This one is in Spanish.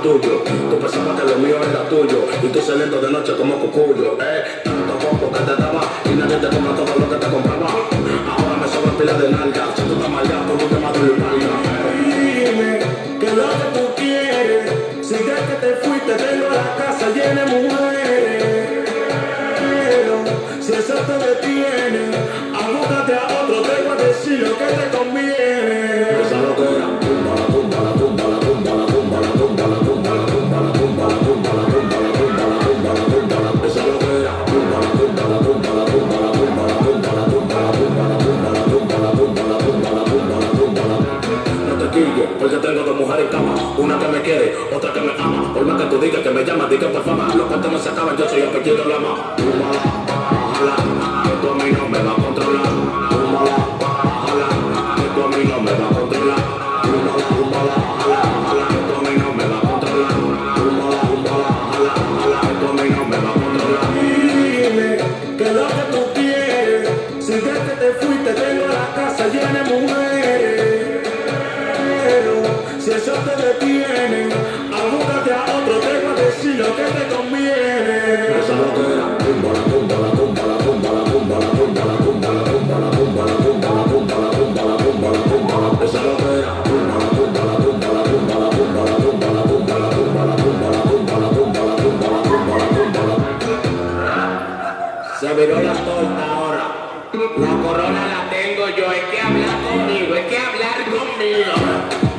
tuyo. Tú pensabas que lo mío era tuyo y tú saliendo de noche como cucuyo. Tanto poco que te daba y nadie te compra todo lo que te compraba. Ahora me sobran pilas de nalga. Si tú estás maleado, tú te matas de espalda. Dime que lo que tú quieres. Si ya que te fuiste, tengo la casa llena de mujeres. Pero si eso te detiene, abúscate a otro, te voy a decir lo que te conviene. Esa lo que era. Tumba la tumba la tumba la tumba la tumba la tumba la tumba la tumba la tumba la tumba la tumba la tumba la tumba la tumba la. Esa lo que era. Tumba la tumba la tumba la tumba la tumba la tumba la tumba la tumba la tumba la tumba la tumba la tumba la tumba la tumba la. No te quilles, porque tengo dos mujeres en cama. Una que me quiere, otra que me ama. Por más que tú digas que me llamas, diga por fama. Los cuentos no se acaban, yo soy apellido Lama. Túmbala, bájala, que tú a mí no me vas a controlar. Túmbala, bájala, que tú a mí no me vas a controlar. Túmbala, túmbala, bájala, bájala, que tú a mí no me vas a controlar. Túmbala, túmbala, bájala, bájala, que tú a mí no me vas a controlar. Dime que lo que tú quieres. Si ya que te fuiste, tengo la casa llena de mujeres. Pero si eso te detiene, abúscate a otro, te voy a decir lo que te conviene. Esa lo que era. Tumba la tumba la tumba la tumba la tumba la tumba la tumba la tumba la tumba la tumba la tumba la tumba la tumba la tumba la. Esa lo que era. Tumba la tumba la tumba la tumba la tumba la tumba la tumba la tumba la tumba la tumba la tumba la tumba la tumba la tumba la. Se viró la torta ahora. La corona la tengo yo. Hay que hablar conmigo, hay que hablar conmigo.